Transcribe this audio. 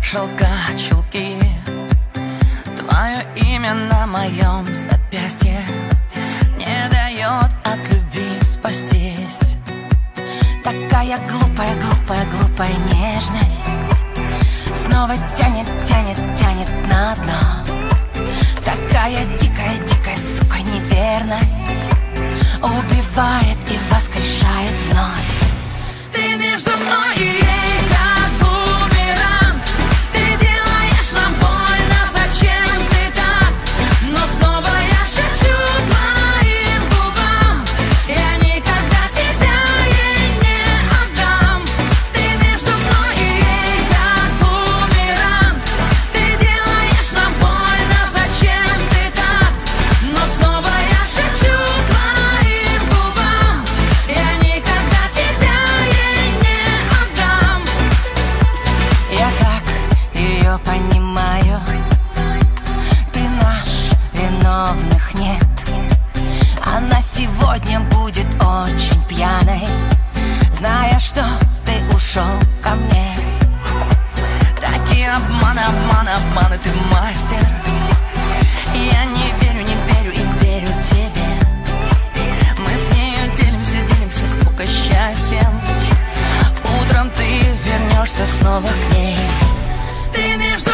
шелка, чулки, твое имя на моем запястье не дает от любви спастись. Такая глупая, глупая, глупая нежность снова тянет, тянет, тянет на дно. Такая дикая, дикая, сука, неверность убивает и воскрешает вновь. Ты между мной и ей как бумеранг. Ты делаешь нам больно, зачем ты так? Но снова я шепчу твоим губам: я никогда тебя ей не отдам. Ты между мной и ей как бумеранг. Ты делаешь нам больно, зачем ты так? Но снова я шепчу твоим губам: я никогда тебя ей не отдам. Я так ее понимаю, ты наш, виновных нет. Она сегодня будет очень пьяной, зная, что ты ушел ко мне. Такие обманы, обманы, обманы, ты мастер. Я не верю, не верю и верю тебе. Мы с нею делимся, делимся, сука, счастьем. Утром ты вернешься снова к ней. Ты между